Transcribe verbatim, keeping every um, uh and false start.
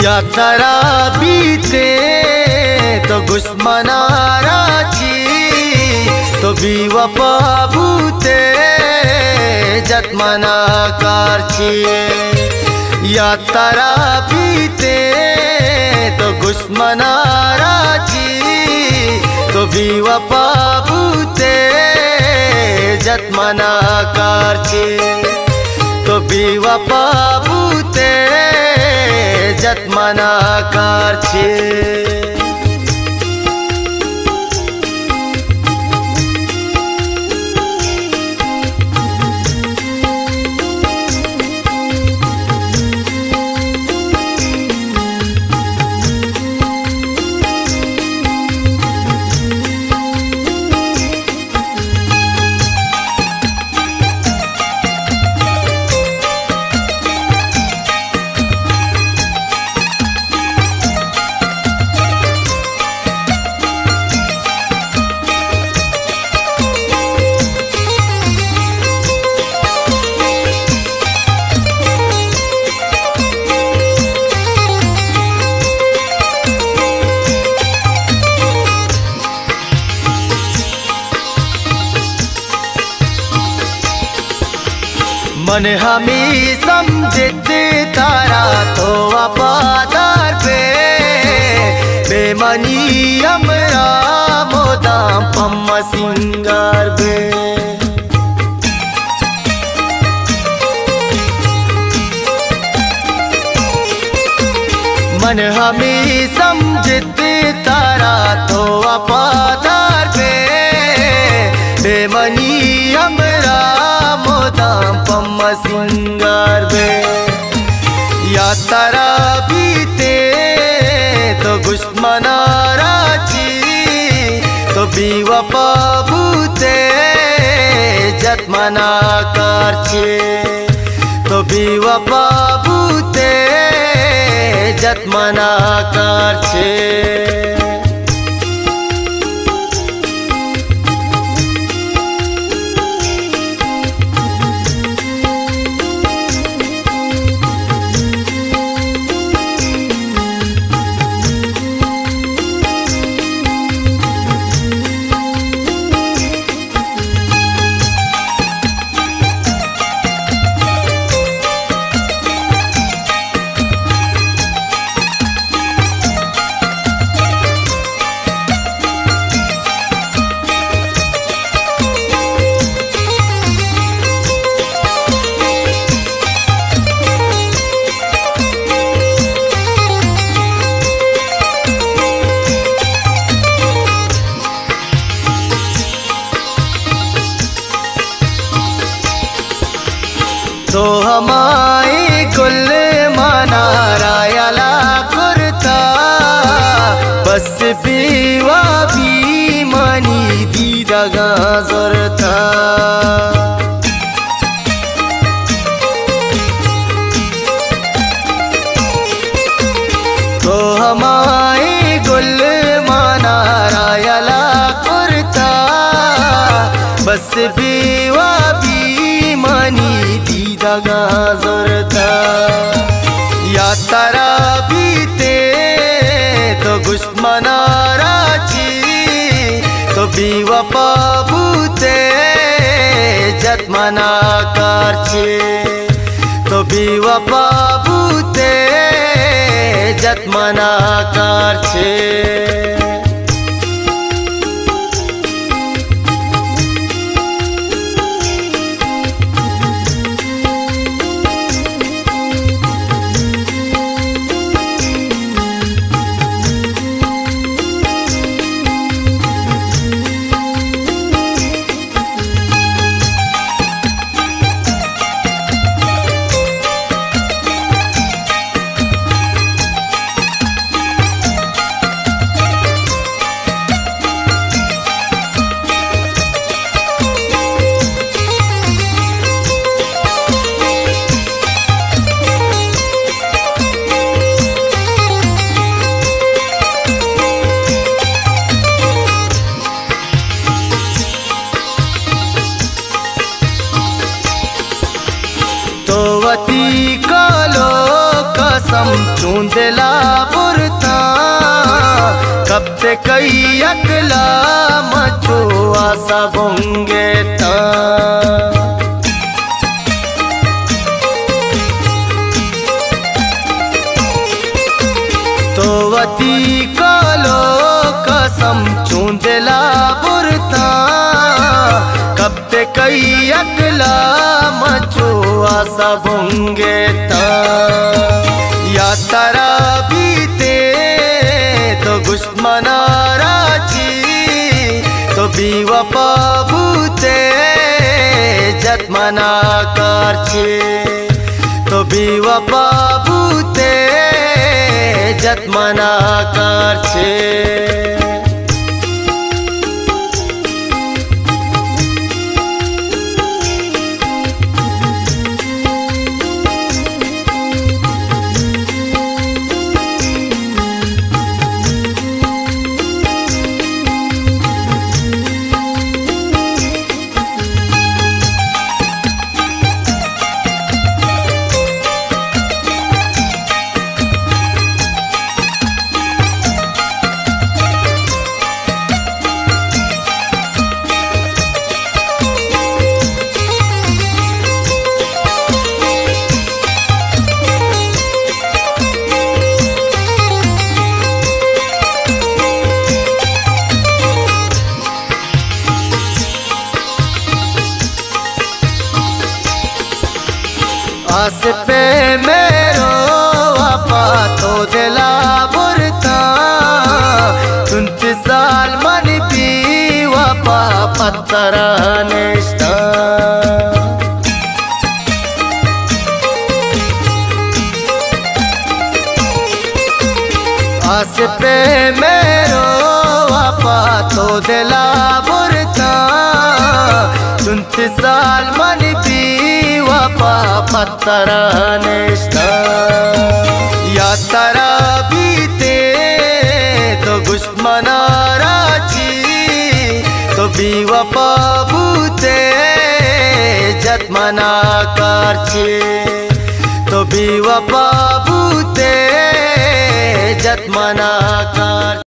यात्रा बीते तो गुस्मना राची तो बीवपा भूते जत्मना कारची। यात्रा बीते तो गुस्मना राची तो बीवपा भूते जत्मना कारची तो बीवपा भूते जत्मना कारची। मन हमी समझत तारा तो वफादार पे बेमनी हमरा मोदाम पम्मा सिंगार बे। मन हमी समझत तारा तो वफादार पे बेमनी हमरा मोदाम पम्मा सिंगार बे। यात्रा बीते तो गुस्मना राची तो बीवपा भूते जत्मना कारची तो बीवपा भूते जत्मना कारची। तो हमारे गुल माना रायला कुर्ता बस बीवा भी मनी दीदगा जोरता। तो हमारे गुल माना रायला कुर्ता बस बीवा भी मनी दीदगा जोरता। यात्रा बीते तो गुस्मना राची तो बीवपा भूते जत्मना कारची तो बीवपा भूते जत्मना कारची। चूंदेला बुरता कब ते कई अकला मचो आसा बोंगे ता तो वती कालो कसम चूंदेला बुरता कब ते कई अकला मचो आसा बोंगे ता या तारा बीते तो दुश्मना राजी तो बेवफा भूते जतमना कारचे तो बेवफा भूते जतमना कारचे आस पे मेरो वापा तो दिला बुरता सुनती साल मन भी वापा पत्थरा निष्ठा आस पे मेरो वापा तो दिला बुरता सुनती साल मन भी वापा पत्थरा निष्ठा या तारा बीते तो दुश्मना राजी तो बेवफा भूते जतमना कारचे तो बेवफा भूते जतमना कार